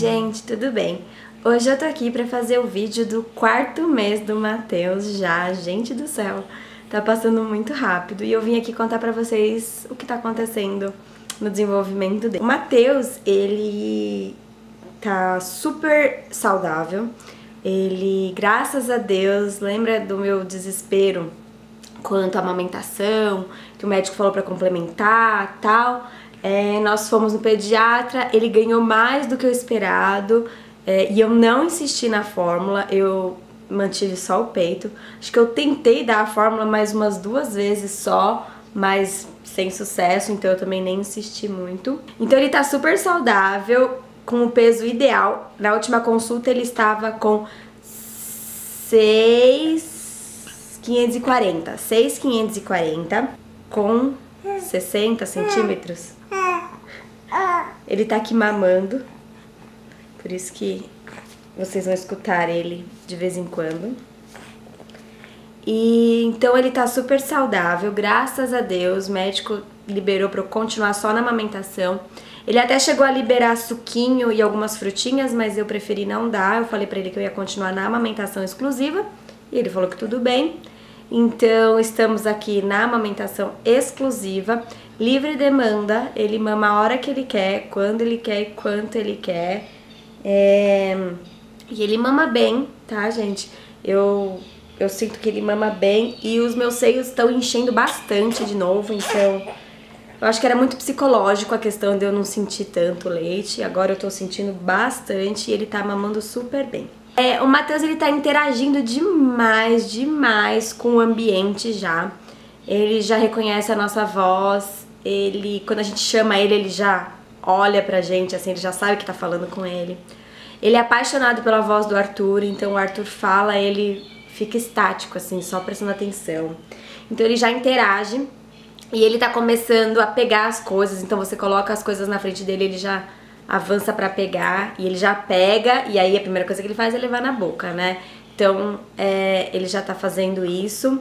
gente, tudo bem? Hoje eu tô aqui pra fazer o vídeo do 4º mês do Matheus já, gente do céu, tá passando muito rápido e eu vim aqui contar pra vocês o que tá acontecendo no desenvolvimento dele. O Matheus, ele tá super saudável, ele, graças a Deus, lembra do meu desespero quanto à amamentação, que o médico falou pra complementar, tal. Nós fomos no pediatra, ele ganhou mais do que o esperado, e eu não insisti na fórmula, eu mantive só o peito. Acho que eu tentei dar a fórmula mais umas 2 vezes só, mas sem sucesso, então eu também nem insisti muito. Então ele tá super saudável, com o peso ideal. Na última consulta ele estava com 6.540, com 60 centímetros. Ele tá aqui mamando, por isso que vocês vão escutar ele de vez em quando. E então ele tá super saudável, graças a Deus. O médico liberou pra eu continuar só na amamentação. Ele até chegou a liberar suquinho e algumas frutinhas, mas eu preferi não dar. Eu falei pra ele que eu ia continuar na amamentação exclusiva e ele falou que tudo bem. Então estamos aqui na amamentação exclusiva, livre demanda. Ele mama a hora que ele quer, quando ele quer e quanto ele quer. E ele mama bem, tá, gente? Eu sinto que ele mama bem e os meus seios estão enchendo bastante de novo, então eu acho que era muito psicológico a questão de eu não sentir tanto leite. Agora eu tô sentindo bastante e ele tá mamando super bem. O Matheus, ele tá interagindo demais com o ambiente já. Ele já reconhece a nossa voz, quando a gente chama ele, ele já olha pra gente, assim, ele já sabe que tá falando com ele. Ele é apaixonado pela voz do Arthur, então o Arthur fala, ele fica estático, assim, só prestando atenção. Então ele já interage e ele tá começando a pegar as coisas, então você coloca as coisas na frente dele, ele já avança pra pegar, e ele já pega, e aí a primeira coisa que ele faz é levar na boca, né? Então, ele já tá fazendo isso.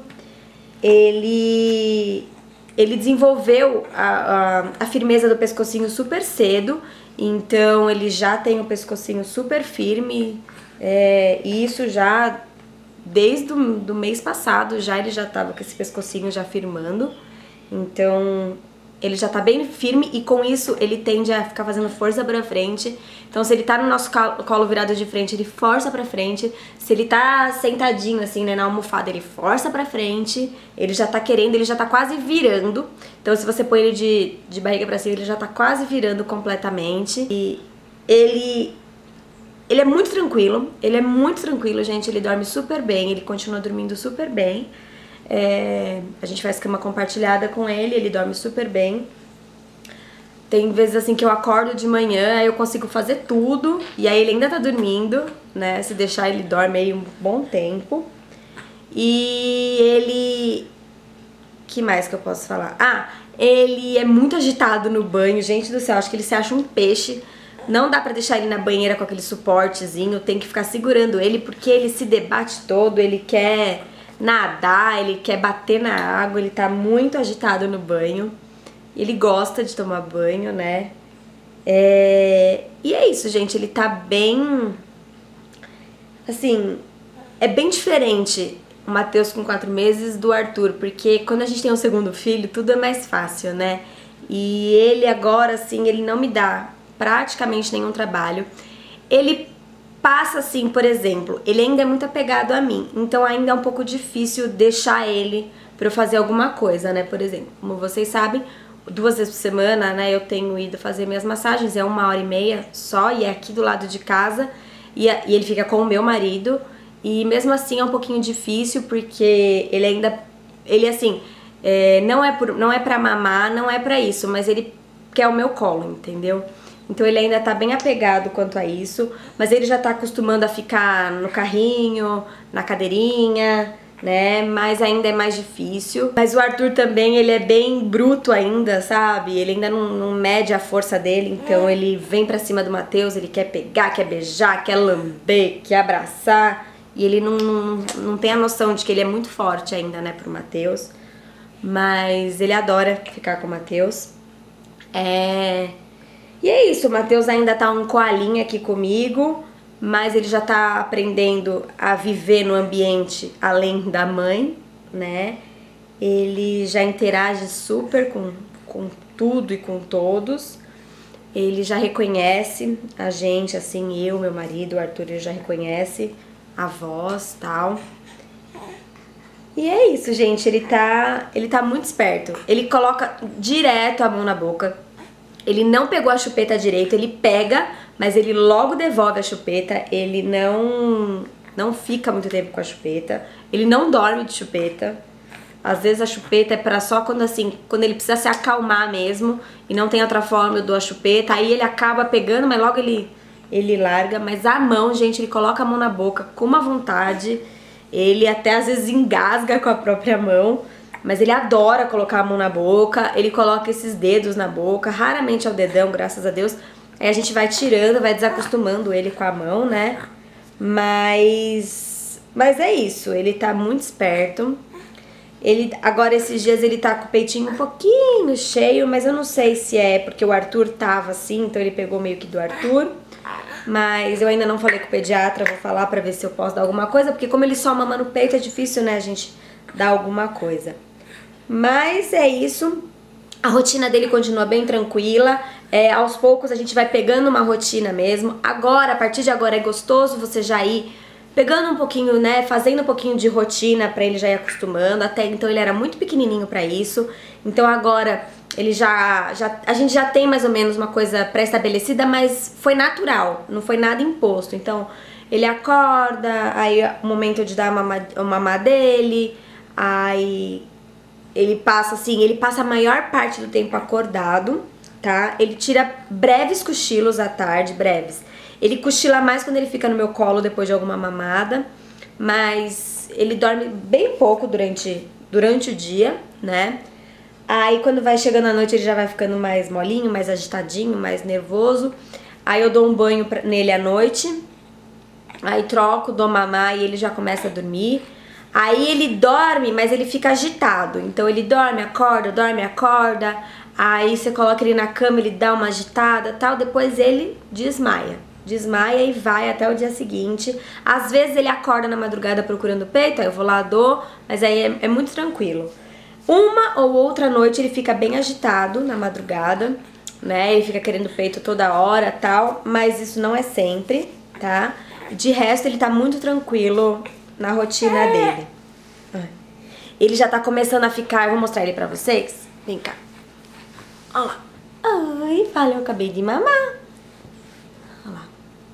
Ele desenvolveu a firmeza do pescocinho super cedo, então ele já tem o pescocinho super firme, e isso já, desde do mês passado, ele já tava com esse pescocinho já firmando, então ele já tá bem firme e com isso ele tende a ficar fazendo força pra frente. Então se ele tá no nosso colo virado de frente, ele força pra frente. Se ele tá sentadinho assim, né, na almofada, ele força pra frente. Ele já tá querendo, ele já tá quase virando. Então se você põe ele de barriga pra cima, ele já tá quase virando completamente. E ele é muito tranquilo, gente. Ele dorme super bem, ele continua dormindo super bem. A gente faz cama compartilhada com ele, ele dorme super bem. Tem vezes assim que eu acordo de manhã, aí eu consigo fazer tudo e aí ele ainda tá dormindo, né? Se deixar ele dorme aí um bom tempo. E ele... que mais que eu posso falar? Ele é muito agitado no banho, gente do céu, acho que ele se acha um peixe. Não dá pra deixar ele na banheira com aquele suportezinho, tem que ficar segurando ele porque ele se debate todo, ele quer nadar, ele quer bater na água, ele tá muito agitado no banho. Ele gosta de tomar banho, né? E é isso, gente, ele tá bem... assim, é bem diferente o Matheus com 4 meses do Arthur, porque quando a gente tem um segundo filho, tudo é mais fácil, né? E ele agora, assim, ele não me dá praticamente nenhum trabalho. Ele passa assim, por exemplo, ele ainda é muito apegado a mim, então ainda é um pouco difícil deixar ele pra eu fazer alguma coisa, né? Por exemplo, como vocês sabem, 2 vezes por semana, né, eu tenho ido fazer minhas massagens, é 1h30 só, e é aqui do lado de casa, e ele fica com o meu marido, e mesmo assim é um pouquinho difícil, porque ele assim, não é pra mamar, não é pra isso, mas ele quer o meu colo, entendeu? Então ele ainda tá bem apegado quanto a isso, mas ele já tá acostumando a ficar no carrinho, na cadeirinha, né, mas ainda é mais difícil. Mas o Arthur também, ele é bem bruto ainda, sabe? Ele ainda não mede a força dele, então ele vem pra cima do Matheus, ele quer pegar, quer beijar, quer lamber, quer abraçar, e ele não tem a noção de que ele é muito forte ainda, né, pro Matheus, mas ele adora ficar com o Matheus. E é isso, o Matheus ainda tá um coalinho aqui comigo, mas ele já tá aprendendo a viver no ambiente além da mãe, né? Ele já interage super com tudo e com todos. Ele já reconhece a gente, assim, eu, meu marido, o Arthur, ele já reconhece a voz e tal. E é isso, gente, ele tá muito esperto. Ele coloca direto a mão na boca. Ele não pegou a chupeta direito, ele pega, mas ele logo devolve a chupeta. Ele não fica muito tempo com a chupeta. Ele não dorme de chupeta. Às vezes a chupeta é pra só quando ele precisa se acalmar mesmo e não tem outra forma, eu dou a chupeta. Aí ele acaba pegando, mas logo ele larga. Mas a mão, gente, ele coloca a mão na boca com uma vontade. Ele até às vezes engasga com a própria mão, mas ele adora colocar a mão na boca. Ele coloca esses dedos na boca, raramente é o dedão, graças a Deus. Aí a gente vai tirando, vai desacostumando ele com a mão, né? Mas é isso, ele tá muito esperto. Agora esses dias ele tá com o peitinho um pouquinho cheio, mas eu não sei se é porque o Arthur tava assim, então ele pegou meio que do Arthur. Mas eu ainda não falei com o pediatra, vou falar pra ver se eu posso dar alguma coisa, porque como ele só mama no peito é difícil, né, a gente dar alguma coisa. Mas é isso, a rotina dele continua bem tranquila, aos poucos a gente vai pegando uma rotina mesmo. Agora, a partir de agora é gostoso você já ir pegando um pouquinho, né, fazendo um pouquinho de rotina pra ele já ir acostumando. Até então ele era muito pequenininho pra isso, então agora ele a gente já tem mais ou menos uma coisa pré-estabelecida, mas foi natural, não foi nada imposto. Então ele acorda, aí é o momento de dar o mamar dele, aí ele passa a maior parte do tempo acordado, tá? Ele tira breves cochilos à tarde, breves. Ele cochila mais quando ele fica no meu colo depois de alguma mamada, mas ele dorme bem pouco durante o dia, né? Aí quando vai chegando a noite ele já vai ficando mais molinho, mais agitadinho, mais nervoso. Aí eu dou um banho nele à noite, aí troco, dou mamar e ele já começa a dormir. Aí ele dorme, mas ele fica agitado, então ele dorme, acorda. Aí você coloca ele na cama, ele dá uma agitada e tal, depois ele desmaia e vai até o dia seguinte. Às vezes ele acorda na madrugada procurando o peito, aí eu vou lá, dou, mas aí é muito tranquilo. Uma ou outra noite ele fica bem agitado na madrugada, né? Ele fica querendo peito toda hora, tal, mas isso não é sempre, tá? De resto ele tá muito tranquilo na rotina dele. Ele já tá começando a ficar, eu vou mostrar ele pra vocês. Vem cá. Olha lá. Ai, fala, eu acabei de mamar. Olha lá.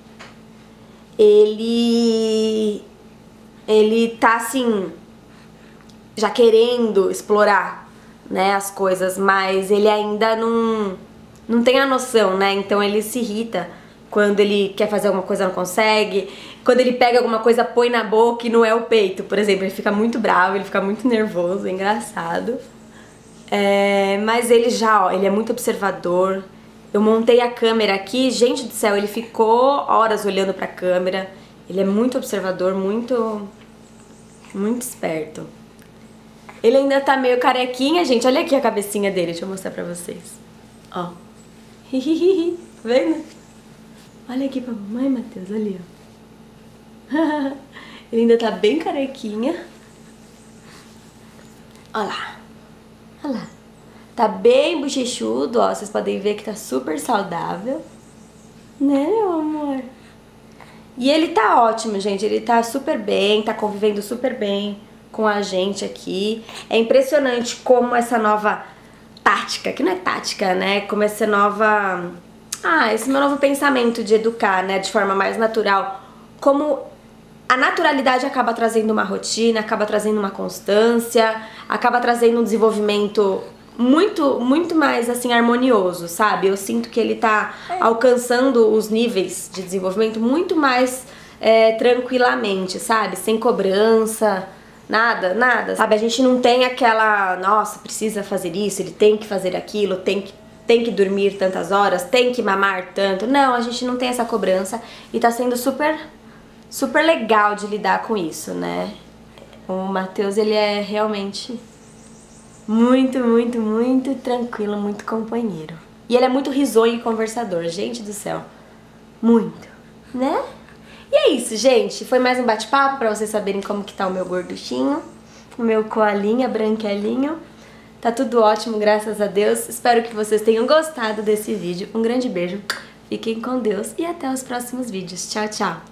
Ele tá assim, já querendo explorar, né, as coisas, mas ele ainda não tem a noção, né? Então ele se irrita quando ele quer fazer alguma coisa, não consegue. Quando ele pega alguma coisa, põe na boca e não é o peito, por exemplo, ele fica muito bravo, ele fica muito nervoso, é engraçado. Mas ele ele é muito observador. Eu montei a câmera aqui, gente do céu, ele ficou horas olhando pra câmera. Ele é muito observador, muito esperto. Ele ainda tá meio carequinha, gente. Olha aqui a cabecinha dele, deixa eu mostrar pra vocês. Ó. Hihihi, tá vendo? Olha aqui pra mamãe, Matheus, ali, ó. Ele ainda tá bem carequinha. Olha lá. Olha lá. Tá bem bochechudo, ó. Vocês podem ver que tá super saudável. Né, meu amor? E ele tá ótimo, gente. Ele tá super bem, tá convivendo super bem com a gente aqui. É impressionante como essa nova tática, que não é tática, né? Como esse meu novo pensamento de educar, né? De forma mais natural. Como a naturalidade acaba trazendo uma rotina, acaba trazendo uma constância, acaba trazendo um desenvolvimento muito mais, assim, harmonioso, sabe? Eu sinto que ele tá alcançando os níveis de desenvolvimento muito mais tranquilamente, sabe? Sem cobrança, nada, sabe? A gente não tem aquela, nossa, precisa fazer isso, ele tem que fazer aquilo, tem que dormir tantas horas, tem que mamar tanto. Não, a gente não tem essa cobrança e tá sendo super legal de lidar com isso, né? O Matheus, ele é realmente muito tranquilo, muito companheiro. E ele é muito risonho e conversador, gente do céu. Muito, né? E é isso, gente. Foi mais um bate-papo pra vocês saberem como que tá o meu gorduchinho, o meu coalinha, branquelinho. Tá tudo ótimo, graças a Deus. Espero que vocês tenham gostado desse vídeo. Um grande beijo, fiquem com Deus e até os próximos vídeos. Tchau, tchau!